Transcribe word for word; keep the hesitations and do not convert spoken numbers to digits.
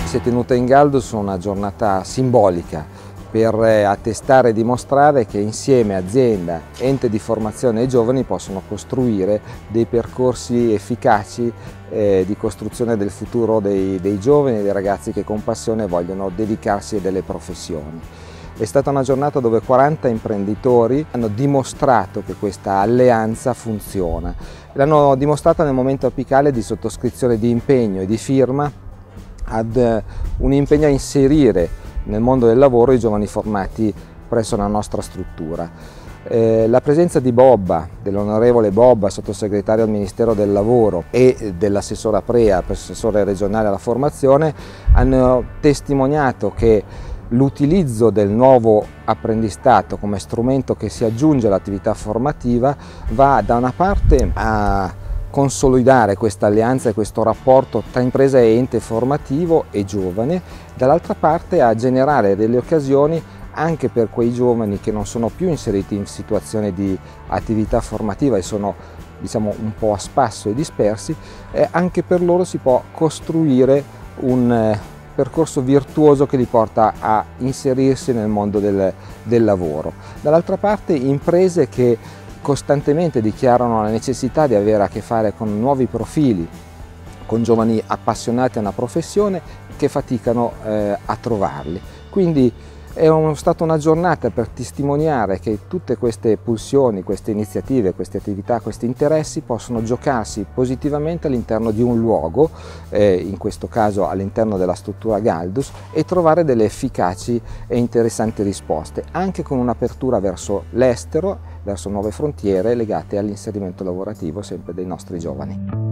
Si è tenuta in Galdus una giornata simbolica per attestare e dimostrare che insieme azienda, ente di formazione e giovani possono costruire dei percorsi efficaci eh, di costruzione del futuro dei, dei giovani e dei ragazzi che con passione vogliono dedicarsi a delle professioni. È stata una giornata dove quaranta imprenditori hanno dimostrato che questa alleanza funziona. L'hanno dimostrata nel momento apicale di sottoscrizione di impegno e di firma ad un impegno a inserire nel mondo del lavoro i giovani formati presso la nostra struttura. Eh, la presenza di Bobba, dell'onorevole Bobba, sottosegretario al Ministero del Lavoro, e dell'assessore Aprea, assessore regionale alla formazione, hanno testimoniato che l'utilizzo del nuovo apprendistato come strumento che si aggiunge all'attività formativa va da una parte a consolidare questa alleanza e questo rapporto tra impresa e ente formativo e giovane, dall'altra parte a generare delle occasioni anche per quei giovani che non sono più inseriti in situazione di attività formativa e sono, diciamo, un po' a spasso e dispersi, e anche per loro si può costruire un eh, percorso virtuoso che li porta a inserirsi nel mondo del, del lavoro. Dall'altra parte imprese che costantemente dichiarano la necessità di avere a che fare con nuovi profili, con giovani appassionati a una professione che faticano eh, a trovarli. Quindi è un, stata una giornata per testimoniare che tutte queste pulsioni, queste iniziative, queste attività, questi interessi possono giocarsi positivamente all'interno di un luogo, eh, in questo caso all'interno della struttura Galdus, e trovare delle efficaci e interessanti risposte, anche con un'apertura verso l'estero, verso nuove frontiere legate all'inserimento lavorativo sempre dei nostri giovani.